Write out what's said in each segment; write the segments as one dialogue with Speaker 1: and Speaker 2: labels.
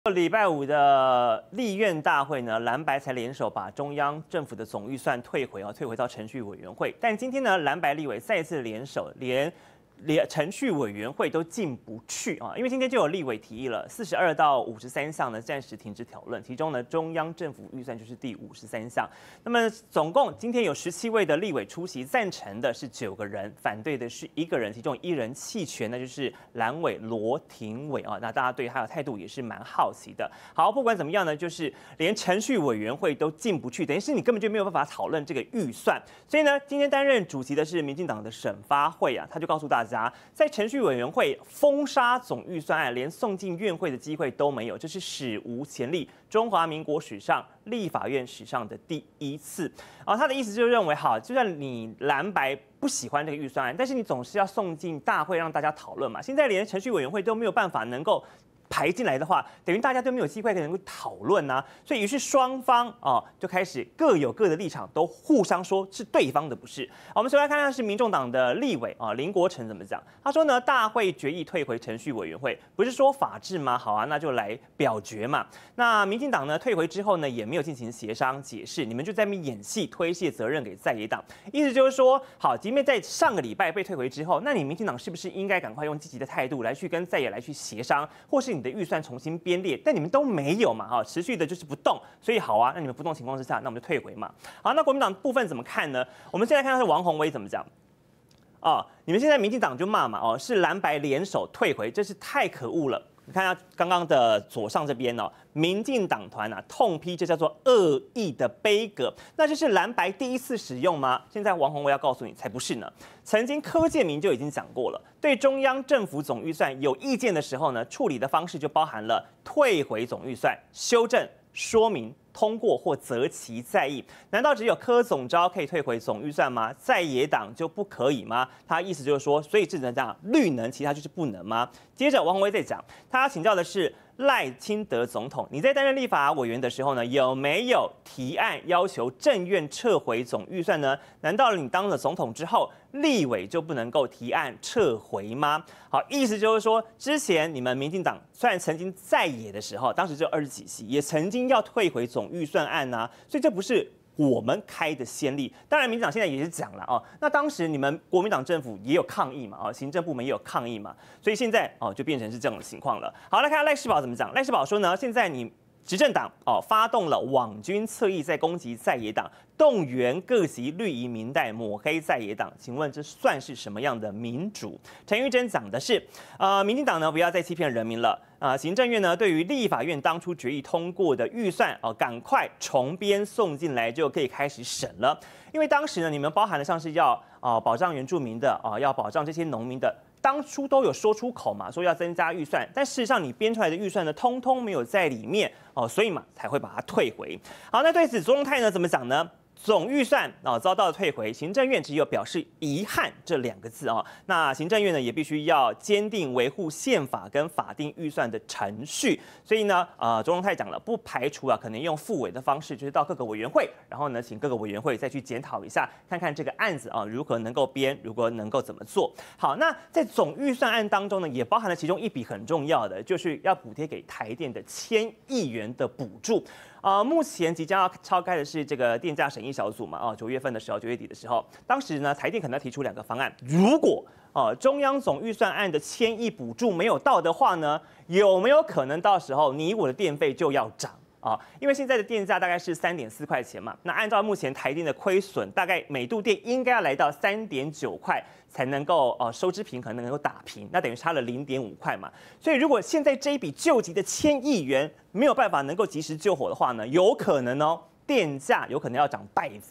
Speaker 1: 礼拜五的立院大会呢，蓝白才联手把中央政府的总预算退回到程序委员会。但今天呢，蓝白立委再次联手，连程序委员会都进不去啊，因为今天就有立委提议了，42到53项呢暂时停止讨论，其中呢中央政府预算就是第53项。那么总共今天有17位的立委出席，赞成的是9个人，反对的是1个人，其中1人弃权，那就是蓝委罗廷伟啊。那大家对他的态度也是蛮好奇的。好，不管怎么样呢，就是连程序委员会都进不去，等于是你根本就没有办法讨论这个预算。所以呢，今天担任主席的是民进党的沈发慧啊，他就告诉大家。在程序委员会封杀总预算案，连送进院会的机会都没有，这是史无前例，中华民国史上、立法院史上的第1次。他的意思就是认为，好，就算你蓝白不喜欢这个预算案，但是你总是要送进大会让大家讨论嘛。现在连程序委员会都没有办法能够排进来的话，等于大家都没有机会能够讨论呐，所以于是双方就开始各有各的立场，都互相说是对方的不是。我们首先来看看是民众党的立委林国成怎么讲，他说呢，大会决议退回程序委员会，不是说法治吗？好啊，那就来表决嘛。那民进党呢退回之后呢，也没有进行协商解释，你们就在那边演戏，推卸责任给在野党，意思就是说，好，即便在上个礼拜被退回之后，那你民进党是不是应该赶快用积极的态度来去跟在野来去协商，或是你的预算重新编列，但你们都没有嘛，持续的就是不动，所以好啊，那你们不动情况之下，那我们就退回嘛。好，那国民党部分怎么看呢？我们现在看到是王宏威怎么讲你们现在民进党就骂嘛，是蓝白联手退回，这是太可恶了。你看下刚刚的左上这边民进党团痛批这叫做恶意的杯葛，那这是蓝白第1次使用吗？现在王宏威要告诉你，才不是呢。曾经柯建铭就已经讲过了，对中央政府总预算有意见的时候呢，处理的方式就包含了退回总预算、修正、说明、通过或择其再议。难道只有柯总召可以退回总预算吗？在野党就不可以吗？他意思就是说，所以只能这样，绿能，其他就是不能吗？接着王宏威再讲，他要请教的是赖清德总统，你在担任立法委员的时候呢，有没有提案要求政院撤回总预算呢？难道你当了总统之后，立委就不能够提案撤回吗？好，意思就是说，之前你们民进党虽然曾经在野的时候，当时只有20几席，也曾经要退回总预算案所以这不是我们开的先例。当然，民进党现在也是讲了那当时你们国民党政府也有抗议嘛行政部门也有抗议嘛，所以现在就变成是这种情况了。好，来看赖士葆怎么讲。赖士葆说呢，现在你执政党发动了网军侧翼在攻击在野党，动员各级绿营民代抹黑在野党，请问这算是什么样的民主？陈玉珍讲的是，民进党呢不要再欺骗人民了。行政院呢对于立法院当初决议通过的预算赶快重编送进来就可以开始审了，因为当时呢你们包含了像是要保障原住民的要保障这些农民的。当初都有说出口嘛，说要增加预算，但事实上你编出来的预算呢，通通没有在里面所以嘛才会把它退回。好，那对此卓荣泰呢怎么讲呢？总预算遭到了退回，行政院只有表示遗憾这2个字那行政院呢也必须要坚定维护宪法跟法定预算的程序，所以呢卓荣泰讲了，不排除可能用复委的方式，就是到各个委员会，然后呢请各个委员会再去检讨一下，看看这个案子如何能够编，如何能够怎么做。好，那在总预算案当中呢，也包含了其中一笔很重要的，就是要补贴给台电的1000亿元的补助。目前即将要召开的是这个电价审议小组嘛，9月份的时候，9月底的时候，当时呢台电可能要提出2个方案，如果中央总预算案的1000亿补助没有到的话呢，有没有可能到时候你我的电费就要涨？因为现在的电价大概是3.4块钱嘛，那按照目前台电的亏损，大概每度电应该要来到3.9块才能够收支平衡，能够打平，那等于差了0.5块嘛。所以如果现在这一笔救急的1000亿元没有办法能够及时救火的话呢，有可能电价有可能要涨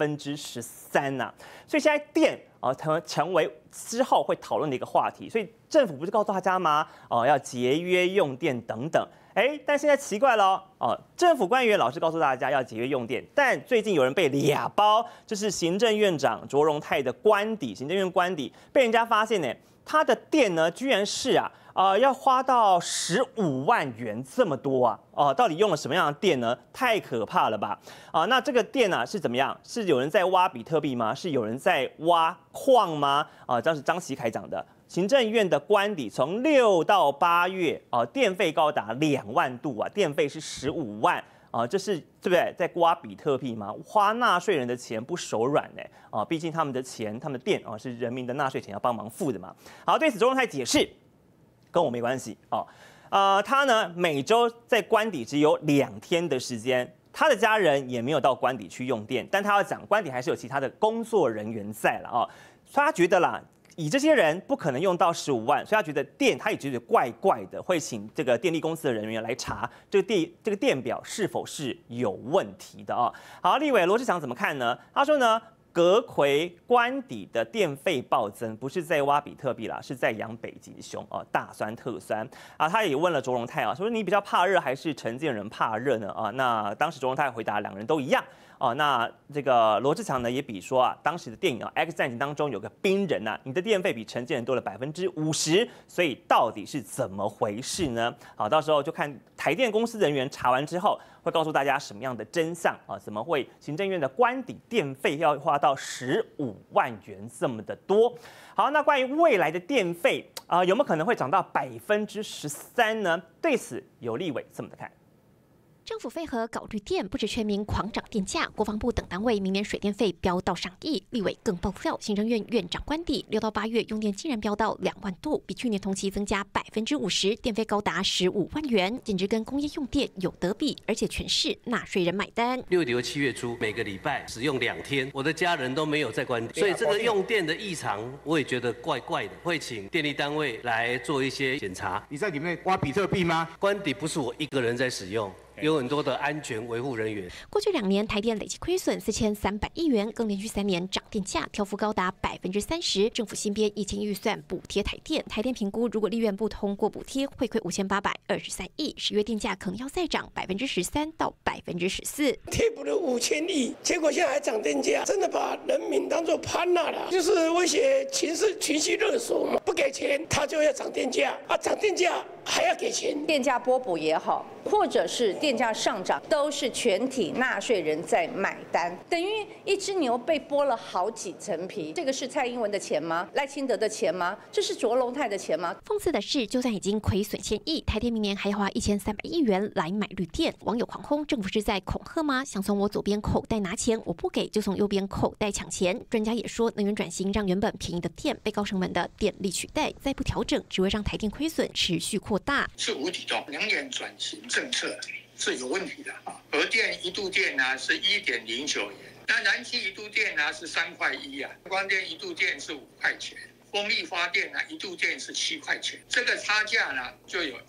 Speaker 1: 13%呐。所以现在电成为之后会讨论的一个话题。所以政府不是告诉大家吗？要节约用电等等。但现在奇怪了政府官员老是告诉大家要节约用电，但最近有人被俩包，这是行政院长卓荣泰的官邸，行政院官邸被人家发现呢，他的电呢居然是要花到15万元这么多到底用了什么样的电呢？太可怕了吧！那这个电是怎么样？是有人在挖比特币吗？是有人在挖矿吗？这是张启凯讲的。 行政院的官邸从6到8月电费高达2万度啊，电费是15万。这是对不对？在刮比特币吗？花纳税人的钱不手软呢？毕竟他们的钱、他们的电是人民的纳税钱要帮忙付的嘛。好，对此周荣泰解释，跟我没关系他呢每周在官邸只有2天的时间，他的家人也没有到官邸去用电，但他要讲官邸还是有其他的工作人员在了所以他觉得啦。以这些人不可能用到15万，所以他觉得他也觉得怪怪的，会请这个电力公司的人员来查这个电表是否是有问题的好，立委罗志祥怎么看呢？他说呢，阁揆官邸的电费暴增，不是在挖比特币啦，是在养北极熊大酸特酸他也问了卓荣泰说你比较怕热还是陈建仁怕热呢那当时卓荣泰回答2人都一样。那这个罗志强呢也比说当时的电影X 战警当中有个兵人你的电费比陈建仁多了50%，所以到底是怎么回事呢？好，到时候就看台电公司人员查完之后，会告诉大家什么样的真相怎么会行政院的官邸电费要花到15万元这么的多？好，那关于未来的电费有没有可能会涨到13%呢？对此有立委这么的看。
Speaker 2: 政府配合搞绿电，不止全民狂涨电价，国防部等单位明年水电费飙到上亿。立委更爆料，行政院院长官邸6到8月用电竟然飙到2万度，比去年同期增加50%，电费高达15万元，简直跟工业用电有得比，而且全是纳税人买单。
Speaker 3: 6月、7月初每个礼拜使用2天，我的家人都没有在官邸，所以这个用电的异常，我也觉得怪怪的，会请电力单位来做一些检查。
Speaker 4: 你在里面挖比特币吗？
Speaker 3: 官邸不是我一个人在使用。有很多的安全维护人员。
Speaker 2: 过去2年台电累计亏损4300亿元，更连续3年涨电价跳幅高达30%。政府新编1000预算补贴台电，台电评估如果立院不通过补贴，会亏5823亿，10月电价可能要再涨13%到14%。
Speaker 5: 贴补了5000亿，结果现在还涨电价，真的把人民当作潘娜了，就是威胁情绪勒索嘛，不给钱他就要涨电价涨电价还要给钱，
Speaker 6: 电价拨补也好，或者是电价上涨，都是全体纳税人在买单，等于一只牛被剥了好几层皮。这个是蔡英文的钱吗？赖清德的钱吗？这是卓荣泰的钱吗？
Speaker 2: 讽刺的是，就算已经亏损1000亿，台电明年还要花1300亿元来买绿电。网友狂轰，政府是在恐吓吗？想从我左边口袋拿钱，我不给就从右边口袋抢钱。专家也说，能源转型让原本便宜的电被高成本的电力取代，再不调整，只会让台电亏损持续扩大。
Speaker 5: 是无底洞，能源转型政策是有问题的核电1度电是1.09元，那燃气1度电是3.1块光电1度电是5块钱，风力发电1度电是7块钱，这个差价就有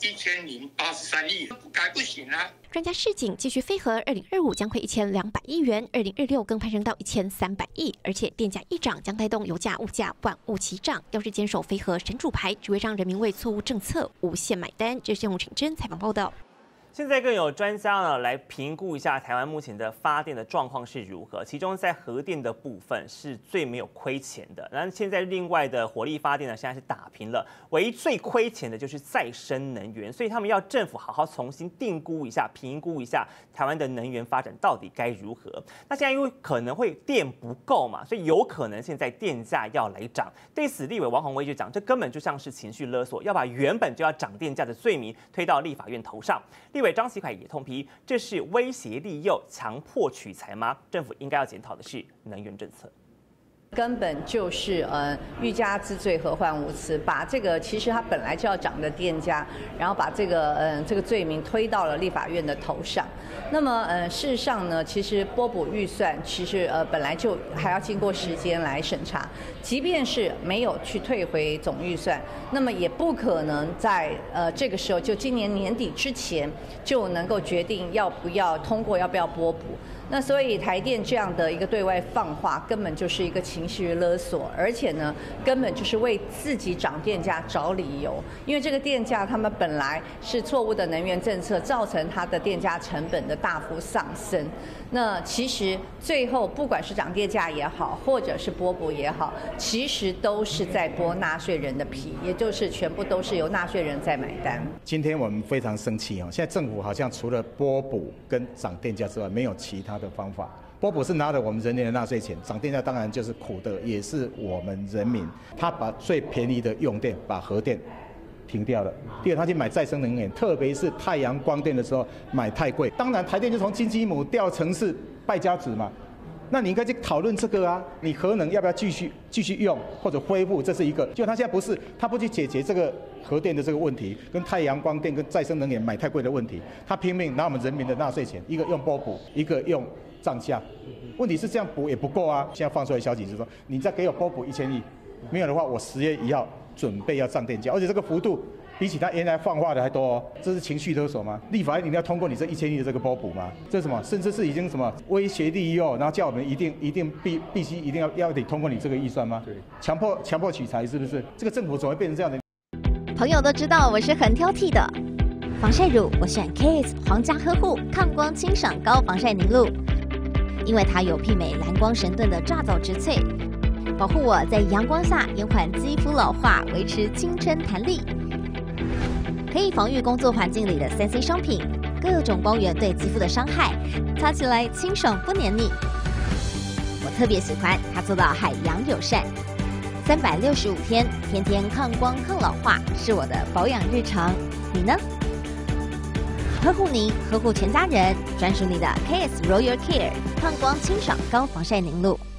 Speaker 5: 1083亿，改不行
Speaker 2: 专家示警，继续飞核2025将亏1200亿元，2026更攀升到1300亿，而且电价一涨将带动油价、物价万物齐涨。要是坚守飞核神主牌，只会让人民为错误政策无限买单。这是用请真采访报道。
Speaker 1: 现在更有专家呢来评估一下台湾目前的发电的状况是如何，其中在核电的部分是最没有亏钱的，然后现在另外的火力发电呢现在是打平了，唯一最亏钱的就是再生能源，所以他们要政府好好重新定估一下、评估一下台湾的能源发展到底该如何。那现在因为可能会电不够嘛，所以有可能现在电价要来涨。对此，立委王宏威就讲，这根本就像是情绪勒索，要把原本就要涨电价的罪名推到立法院头上。立委张启凯也痛批，这是威胁利诱、强迫取财吗？政府应该要检讨的是能源政策。
Speaker 6: 根本就是欲加之罪，何患无辞？把这个其实它本来就要涨的电价，然后把这个罪名推到了立法院的头上。那么事实上呢，其实拨补预算其实本来就还要经过时间来审查，即便是没有去退回总预算，那么也不可能在这个时候就今年年底之前就能够决定要不要通过，要不要拨补。那所以台电这样的一个对外放话，根本就是一个情绪勒索，而且呢，根本就是为自己涨电价找理由。因为这个电价，他们本来是错误的能源政策，造成它的电价成本的大幅上升。那其实最后不管是涨电价也好，或者是拨补也好，其实都是在剥纳税人的皮，也就是全部都是由纳税人在买单。
Speaker 4: 今天我们非常生气现在政府好像除了拨补跟涨电价之外，没有其他的方法波普是拿了我们人民的纳税钱，涨电价当然就是苦的，也是我们人民。他把最便宜的用电，把核电停掉了。第二，他去买再生能源，特别是太阳光电的时候买太贵。当然，台电就从金鸡母调成是败家子嘛。那你应该去讨论这个啊，你核能要不要继续用或者恢复，这是一个。就他现在不是，他不去解决这个核电的这个问题，跟太阳光电跟再生能源买太贵的问题，他拼命拿我们人民的纳税钱，一个用波普，一个用涨价。问题是这样补也不够啊。现在放出来的消息是说，你再给我波普1000亿，没有的话，我10月1号准备要涨电价，而且这个幅度比起他原来放话的还多哦。这是情绪勒索吗？立法院一定要通过你这1000亿的这个波补吗？这是什么？甚至是已经什么威胁利诱，然后叫我们一定必须一定要得通过你这个预算吗？对，强迫取财是不是？这个政府怎么会变成这样的？
Speaker 2: 朋友都知道我是很挑剔的，防晒乳我选 KISS 皇家呵护抗光清爽高防晒凝露，因为它有媲美蓝光神盾的抓藻植萃，保护我在阳光下延缓肌肤老化，维持青春弹力。可以防御工作环境里的3C 商品，各种光源对肌肤的伤害，擦起来清爽不黏腻。我特别喜欢它做到海洋友善，365天，天天抗光抗老化，是我的保养日常。你呢？呵护您，呵护全家人，专属你的 KISS Royal Care 抗光清爽高防晒凝露。